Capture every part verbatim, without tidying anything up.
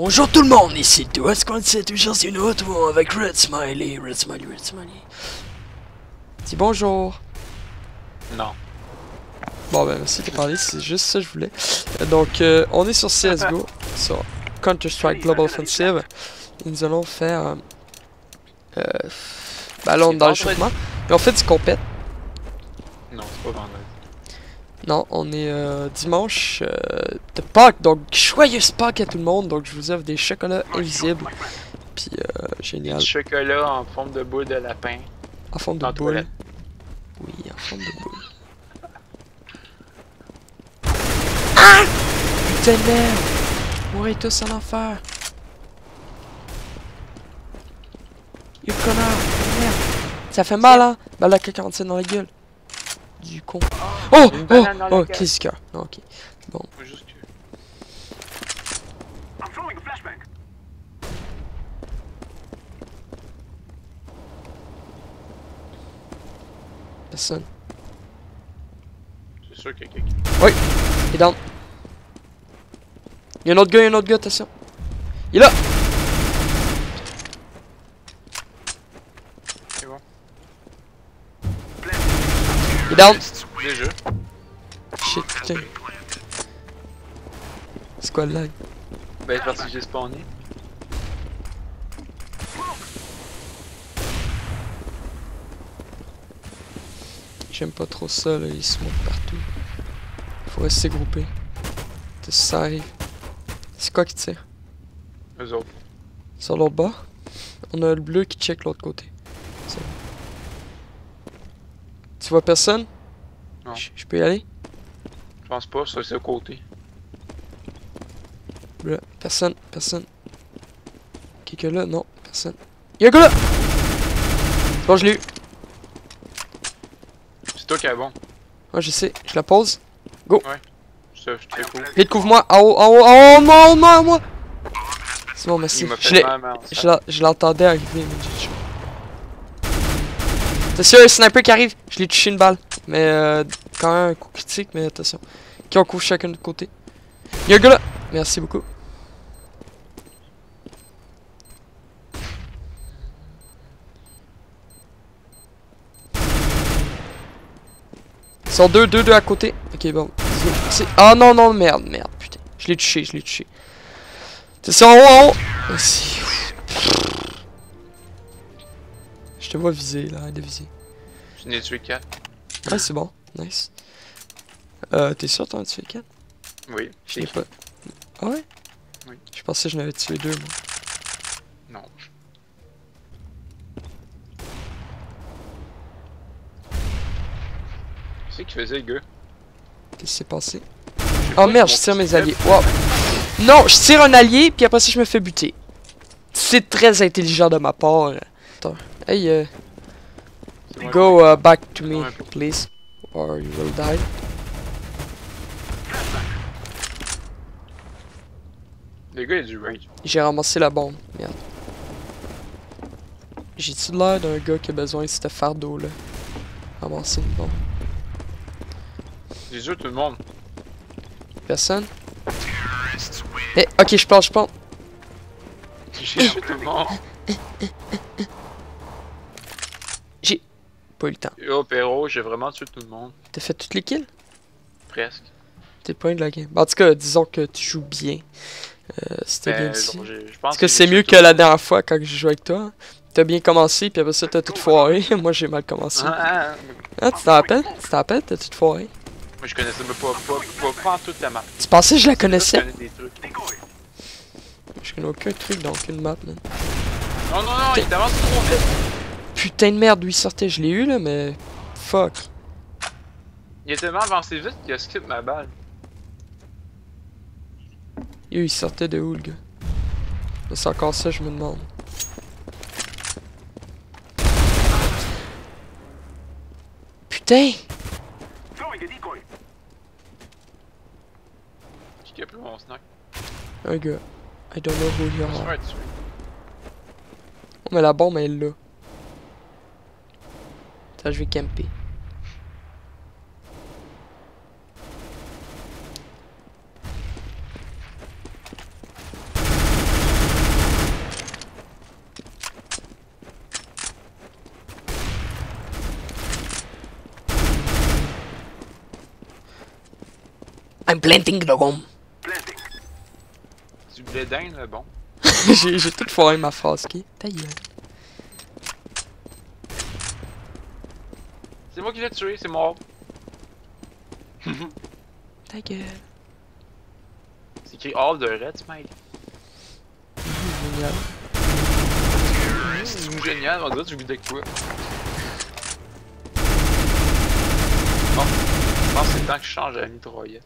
Bonjour tout le monde, ici Two S quarante-sept, aujourd'hui nous retrouvons avec Red Smiley, Red Smiley, Red Smiley. Dis bonjour. Non. Bon ben merci de parler, c'est juste ça que je voulais. Donc euh, on est sur C S G O, sur Counter-Strike Global Offensive. Et nous allons faire euh, euh, ballon dans le chauffement. Et on fait du compète. Non, c'est pas vendredi. Non, on est euh, dimanche euh, de Pâques, donc joyeuse Pâques à tout le monde. Donc je vous offre des chocolats invisibles. Puis euh, génial. Du chocolat en forme de boule de lapin. En forme de En boule. toilette. Oui, en forme de boule. Ah! Putain de merde! Mourrez tous en enfer! You connard! Merde! Ça fait mal, hein? Balle à K quarante-sept dans la gueule. Du con. Oh! Une Oh! banane dans la Oh! gueule. Crise cœur. Non, ok. Bon. Faut juste que... Personne. C'est sûr qu'il y a quelqu'un. Oui! Il est down. Il y a un autre gars, il y a un autre gars, attention. Il est là! C'est bon. Il est down! Déjà. Shit, putain. C'est quoi le lag? Ben, parce que j'ai spawné. J'aime pas trop ça, là, ils se montent partout. Faut rester groupé. Ça arrive. C'est quoi qui tire? Eux autres. Sur l'autre bord? On a le bleu qui check l'autre côté. Bon. Tu vois personne? Non. Je peux y aller? Je pense pas, ça c'est au côté. Bleu. Personne, personne. Quelqu'un là? Non, personne. Y'a un gars là! Bon, je l'ai eu. C'est toi qui est bon. Ouais, je sais. Je la pose. Go! Ouais. Je te cool. Vite, couvre-moi! En haut, en haut, en haut, non, non, moi! C'est bon, merci. Il m'a Je fait l'ai. mal, mal. Je la- je l'entendais arriver, mais j'ai chaud. C'est sûr, un sniper qui arrive. Je l'ai touché une balle. Mais euh, quand même un coup critique, mais attention. Qui on couvre chacun de notre côté. Il y a un gars là! Merci beaucoup. Ils sont deux, deux, deux à côté. Ok, bon. C'est... Ah non, non, merde, merde, putain. Je l'ai touché, je l'ai touché. C'est en haut, en haut! Merci. Je te vois viser, là, arrête de viser. Je n'ai tué quatre. Ouais, c'est bon, nice. Euh, t'es sûr t'en as tué quatre? Oui. Je l'ai pas. Ah ouais? Oui. Je pensais que je n'avais tué deux, moi. Non. Qu'est-ce qu'il faisait, le gars? Qu'est-ce qui s'est passé? Je sais Oh pas, merde, mon je tire mes pistolet. alliés. Wow. Non, je tire un allié, puis après ça, je me fais buter. C'est très intelligent de ma part. Attends. Hey, uh, C'est moi go uh, back to me, Ouais. please. Or you will die. Le gars, il a du rage. J'ai ramassé la bombe. Merde. J'ai-tu l'air d'un gars qui a besoin de ce fardeau-là? Ramasser une bombe. J'ai tué tout le monde. Personne? Eh, ok, je pense, je pense. J'ai tué tout le monde. J'ai pas eu le temps. Yo, Perro, j'ai vraiment tué tout le monde. T'as fait toutes les kills? Presque. T'es pas de la game. En tout cas, disons que tu joues bien. Euh, C'était bien Ben, ici. genre, j'ai- je pense Parce que j'ai c'est tué mieux tout que le la monde. dernière fois quand j'ai joué avec toi. T'as bien commencé, puis après ça, t'as tout foiré. Moi, j'ai mal commencé. Ah, ah, Ah, tu t'en rappelles? Tu t'en rappelles? T'as tout foiré. moi, je connaissais même pas, pas, pas, pas en toute la map. Tu pensais que je la Je connaissais? connais des trucs. Je connais aucun truc dans aucune map, man. Non, non, non, il t'avance trop vite. Putain de merde, d'où il sortait? Je l'ai eu, là, mais... Fuck. Il est tellement avancé vite qu'il a skip ma balle. Yo, il sortait de où, le gars? C'est encore ça, je me demande. Putain! Qui a pris mon snack? Un gars. I don't know who you Je me are. suis fait tuer. Oh, mais la bombe, elle est là. Ça, je vais camper. I'm planting the bomb. Du blé d'Inde, là, bon. J'ai j'ai tout foiré ma phrase, ok? Ta gueule. C'est moi qui l'ai tué, c'est mort. Ta gueule. C'est écrit All the Red Smile. Génial. Mmh, génial, on dirait que tu goûtais quoi. Bon, je pense que c'est le temps que je change à la mitraillette.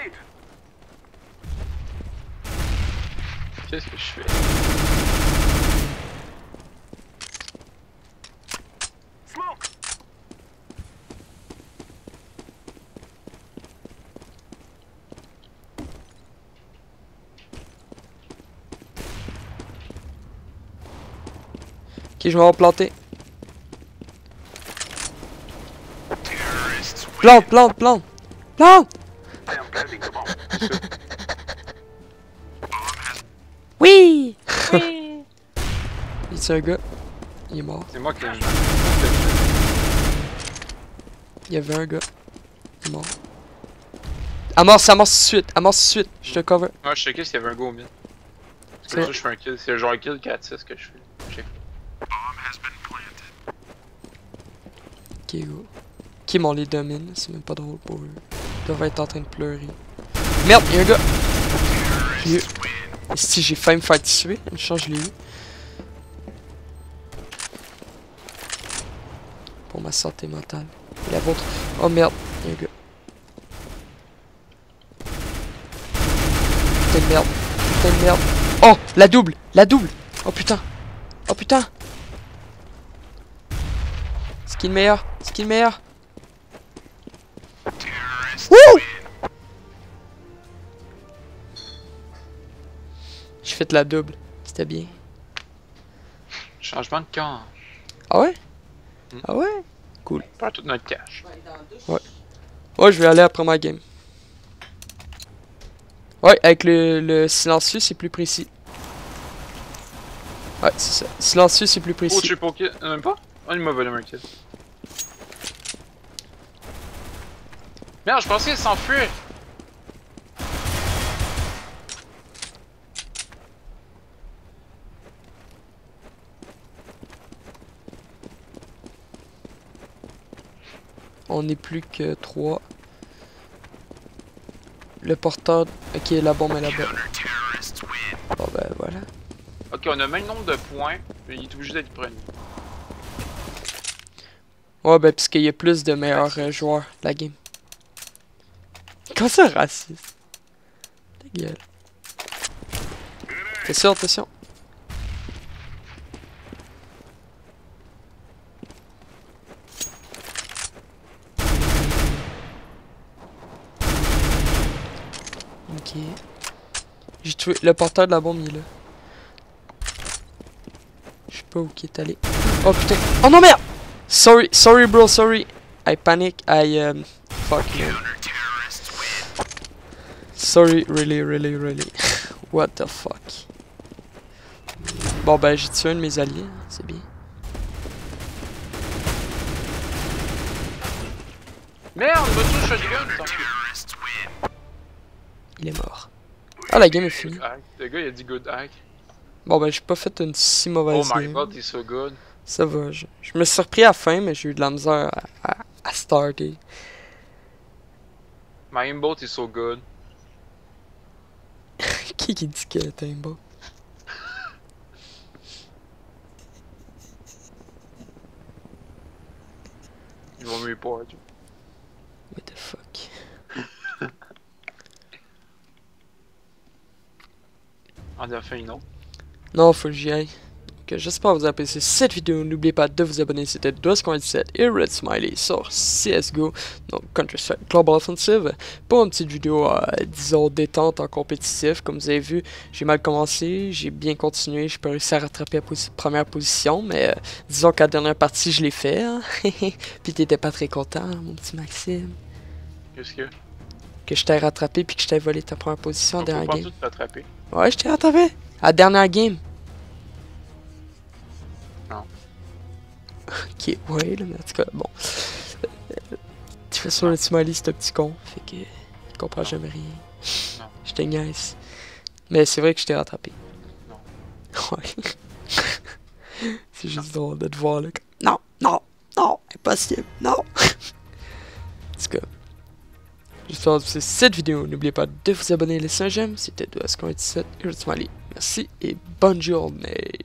Qu'est-ce que je fais? Ok, je vais me planter. Plante, plante, plante! Plante! Oui! Oui! Il est un gars. Il est mort. C'est moi qui l'ai mis. Il y avait un gars. Il est mort. Amorce, amorce tout de suite. Amorce tout de suite. Je te cover. Moi, je checkais s'il y avait un go au mid. Parce C'est que vrai. ça, je fais un kill. C'est le genre de kill quatre six que je fais. Check. Ok, go. Qui m'en les domine, c'est même pas drôle pour eux. Ils doivent être en train de pleurer. Merde, y'a un gars! J'ai eu. Si j'ai failli me faire tuer, une chance je l'ai eu. Pour ma santé mentale. Et la vôtre. Oh merde, y'a un gars. Putain de merde. Putain de merde. Oh, la double! La double! Oh putain! Oh putain! C'est qui le meilleur? C'est qui le meilleur? Wouh! J'ai fait la double. C'était bien. Changement de camp. Ah ouais? Mm. Ah ouais? Cool. Pas toute notre cash. Ouais. Ouais, je vais aller après ma game. Ouais, avec le, le silencieux, c'est plus précis. Ouais, c'est ça. Silencieux, c'est plus Oh, précis. triple kill. Euh, Même pas? Oh, il m'a volé un kill. Merde, je pensais qu'il s'enfuir. On n'est plus que trois. Le porteur... Ok, la bombe est là-bas. Bon ben voilà. Ok, on a le même nombre de points, mais il est obligé d'être premier. Ouais, ben puisqu'il y a plus de meilleurs euh, joueurs de la game. Comment ça, raciste? Ta gueule. Attention, attention. Ok. J'ai tué le porteur de la bombe, il est là. Je sais pas où qui est allé. Oh putain. Oh non, merde! Sorry, sorry bro, sorry. I panic, I um fuck man. Sorry, really, really, really. What the fuck. Bon ben j'ai tué un de mes alliés, hein, c'est bien. Merde, me touche shotgun, tant pis. Il est mort. Ah la game est finie. Hack. Le gars il a dit good hack. Bon ben j'ai pas fait une si mauvaise Oh my game. god, he's so good. Ça va, je, je me suis surpris à la fin mais j'ai eu de la misère à, à, à starter. My aimbot is so good. Qui qui dit que t'es un bot? Ils vont me report. What the fuck? On a fait une autre. Non, faut que j'y aille. Donc, j'espère que vous avez apprécié cette vidéo. N'oubliez pas de vous abonner. C'était Dos dix-sept et Red Smiley sur C S G O, donc Counter-Strike Global Offensive, pour une petite vidéo, euh, disons, détente en compétitif. Comme vous avez vu, j'ai mal commencé, j'ai bien continué, j'ai pas réussi à rattraper la posi première position, mais euh, disons qu'à la dernière partie, je l'ai fait. Hein? Puis t'étais pas très content, hein, mon petit Maxime. Qu'est-ce que? Que je t'ai rattrapé puis que je t'ai volé ta première position en On peut dernière pas game. tout rattraper. Ouais, je t'ai rattrapé. À la dernière game. Non. Ok, ouais, là, mais en tout cas, bon. Tu fais sur le Smiley, c'est un petit con. Fait que. Tu comprends Non. jamais rien. Non. Je te niaise. Mais c'est vrai que je t'ai rattrapé. Non. Ouais. C'est juste drôle de te voir là. Non, non, non, impossible, non. En tout cas, j'espère que vous avez cette vidéo. N'oubliez pas de vous abonner et laisser un j'aime. C'était deux S Q un dix-sept et je suis Smiley. Merci et bonne journée.